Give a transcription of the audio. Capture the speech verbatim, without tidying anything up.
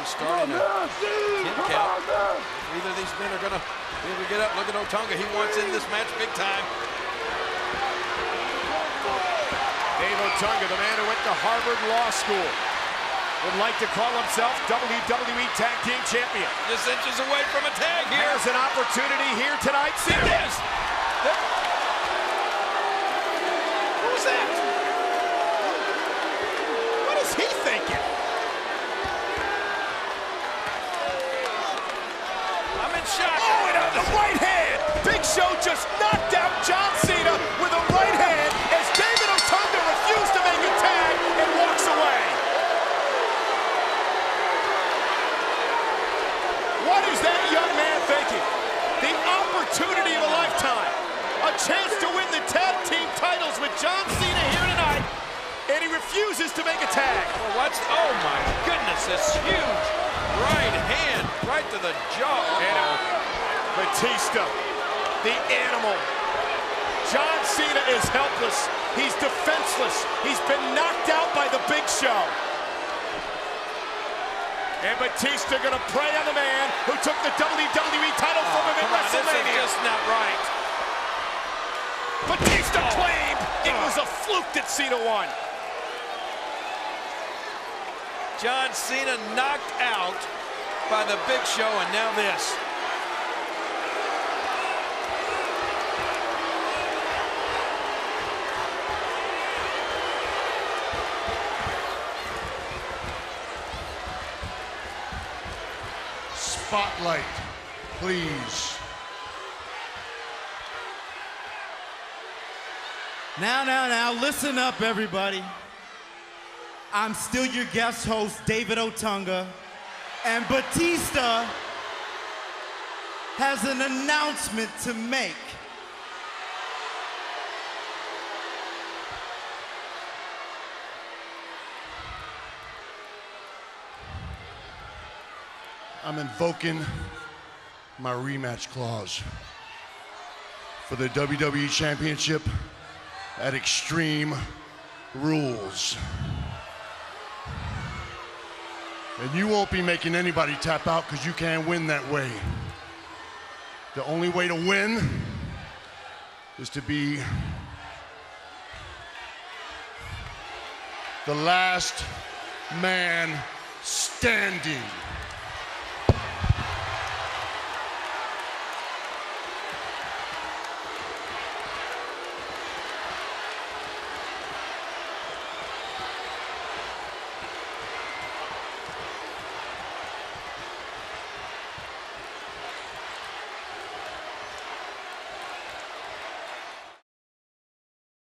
Oregon starting a ten count. Either of these men are going to be able to get up. Look at Otunga. He wants in this match big time. Dave Otunga, the man who went to Harvard Law School, would like to call himself W W E Tag Team Champion. Just inches away from a tag here. There's an opportunity here tonight. See There it is. What was that? What is he thinking? I'm in shock. Oh, and on the right hand. Big Show just knocked out John Cena with a right hand as David Otunga refused to make a tag and walks away. What is that young man thinking? The opportunity of a lifetime. A chance to win the tag team titles with John Cena here tonight, and he refuses to make a tag. Well, what's, oh my goodness, this huge right hand right to the jaw. And uh, Batista, the animal. John Cena is helpless. He's defenseless. He's been knocked out by the Big Show. And Batista gonna prey on the man who took the W W E title from him Oh, at come on, WrestleMania. this is just not right. Batista Oh. claimed it Oh. was a fluke that Cena won. John Cena knocked out by the Big Show, and now this. Spotlight, please. Now, now, now, listen up, everybody. I'm still your guest host, David Otunga, and Batista has an announcement to make. I'm invoking my rematch clause for the W W E Championship at Extreme Rules. And you won't be making anybody tap out because you can't win that way. The only way to win is to be the last man standing.